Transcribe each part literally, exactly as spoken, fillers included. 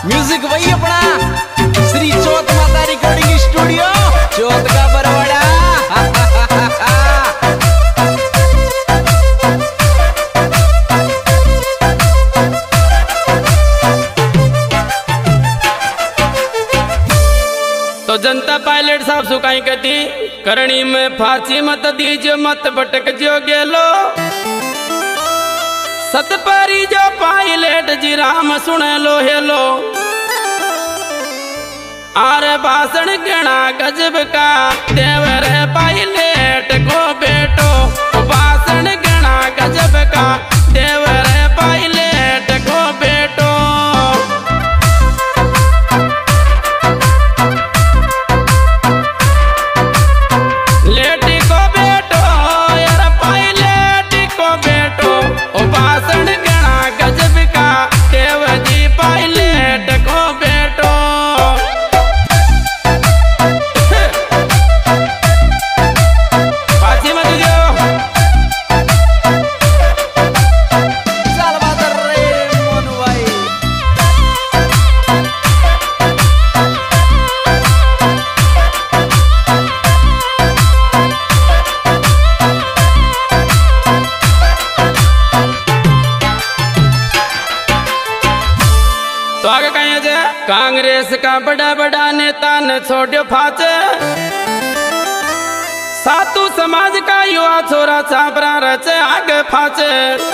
Music वही अपना श्री चौथ माता रिकॉर्डिंग स्टूडियो चौथ का बरवाड़ा। तो जनता पायलट साहब सुकाई कहती करणी में फांसी मत दीजियो मत भटक जो गेलो सतपरी जो पायलट जी राम सुन लो हेलो आरे भाषण गणा गजब का देवर पायलट को बेटो भाषण गणा गजब का देवर पायलट को बेटो लेटी को बेटो यार पायलट को बेटो ओ भाषण गणा गजब का देवर जी पायलट को बेटो तो आगे कहीं जे कांग्रेस का बड़ा बड़ा नेता ने छोड़ो फाचे सातु समाज का युवा छोरा छापरा रचे आगे फाचे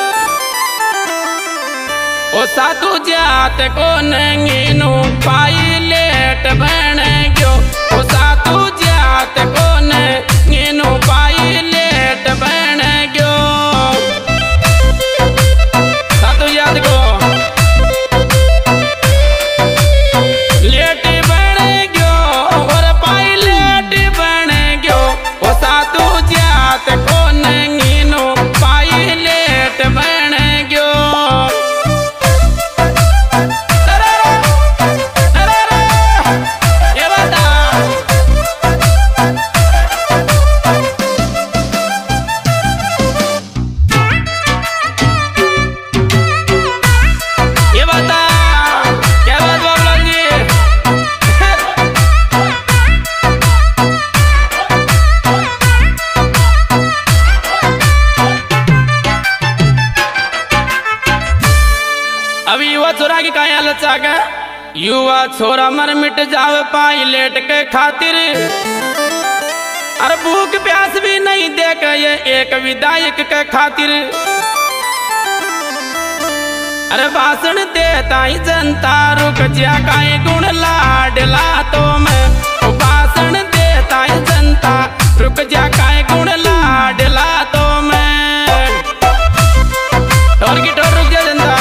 ओ सातु जात को नंगीनु पायलट बन गयो ओ सातु जात को नंगीनु पायलट बन गयो सातु जात को अभी युवा छोरा की काया लचा के युवा छोरा मर मिट जावे पायलट के खातिर अरे भूख प्यास भी नहीं देख ये एक विधायक के खातिर अरे भाषण देता ही जनता रुक जा काई गुण लाडला तो मैं भाषण देता ही जनता रुक जा काई गुण लाडला तो मैं ठोर की ठोर रुक जा जनता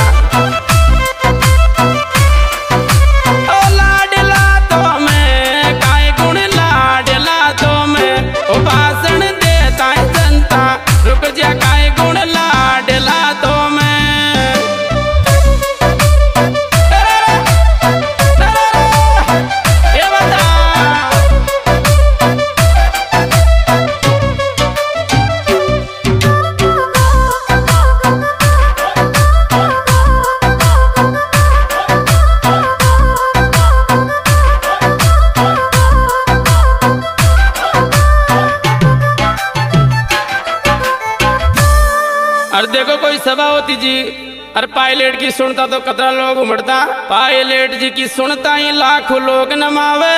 और देखो कोई सभा होती जी और पायलट की सुनता तो कतरा लोग उमड़ता पायलट जी की सुनता ही लाखों लोग नमावे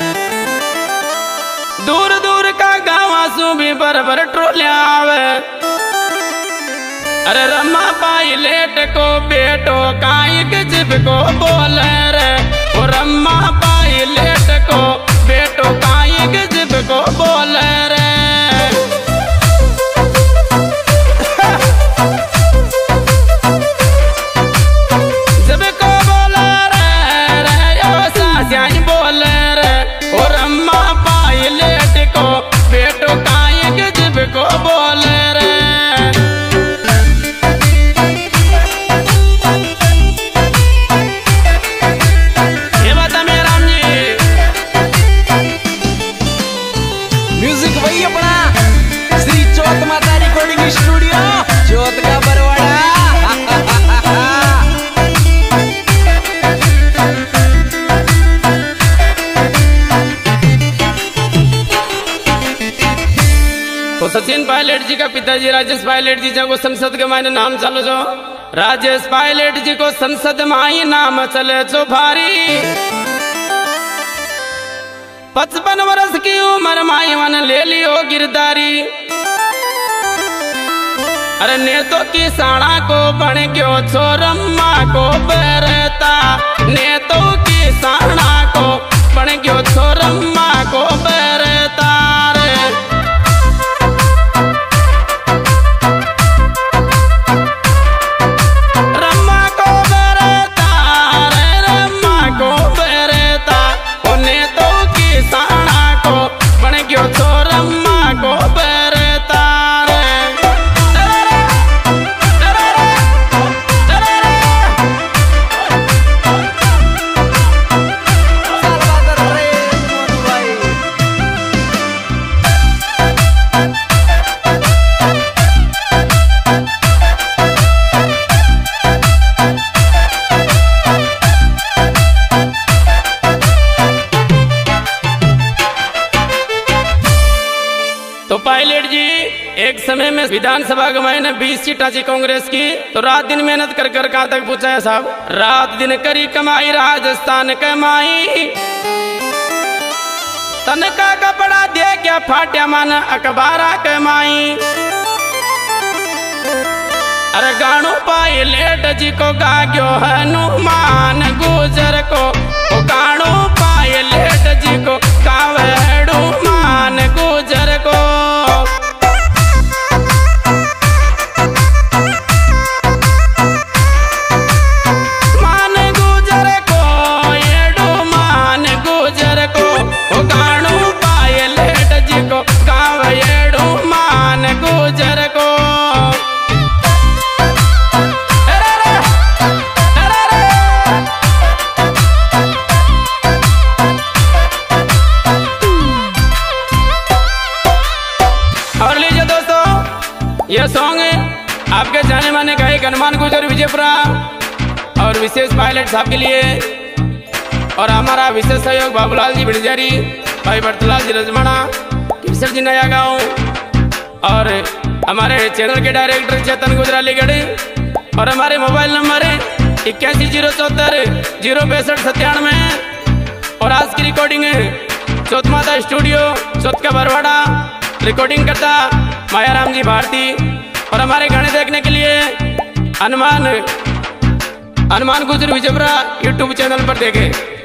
दूर दूर का गाँव सू भी भर भर ट्रोले आवे अरे रमा पायलट को बेटो काई गजब को बोले रे ओ रमा पायलट को बेटो काई गजब को बोले रे को बोले रे ये बता मैं सचिन पायलट जी का पिताजी राजेश पायलट जी जब संसद के मायने नाम चलो जो राजेश पायलट जी को संसद माई नाम चले जो भारी पचपन वर्ष की उम्र माई मन ले लियो गिरदारी। अरे नेतो की साणा को बन गयो छोरम्मा को बरता नेतो की साणा को बन गयो छोरम्मा को बरता रे। रम्मा को बरता रे रम्मा को बरता ओ नेतो की साणा को बन गयो छोरम्मा को बरता रे। तो पायलट जी एक समय में विधानसभा के मैंने बीस सीटा थी कांग्रेस की, तो रात दिन मेहनत कर कर कहां तक पूछा है साहब, रात दिन करी कमाई राजस्थान कमाई तन का कपड़ा दे क्या फाट्या मन अखबारा कमाई। अरे गाणो पायलट जी को गाग्यो हनुमान गुजर को ओ गाणो पायलट जी को गावे हनुमान गुजर को। मान गुजर को एडो मान गुजर को ओ गाणो पायलट जी को गावे एडो मान गुजर को। यह सॉन्ग आपके जाने माने गायक हनुमान गुजर विजयपुरा और विशेष पायलट साहब के लिए और हमारा विशेष सहयोग बाबूलाल जी भिड़जारी भाई भरतलाल जी रजमाना किशोर जी नया गाँव और हमारे चैनल के डायरेक्टर चेतन गुजरालीगढ़ और हमारे मोबाइल नंबर है इक्यासी जीरो चौहत्तर जीरो पैंसठ सत्तानवे और आज की रिकॉर्डिंग है चौथमाता स्टूडियो चौथ का बरवाड़ा। रिकॉर्डिंग करता मायाराम जी भारती और हमारे गाने देखने के लिए हनुमान हनुमान गुजर विजयपुरा यूट्यूब चैनल पर देखें।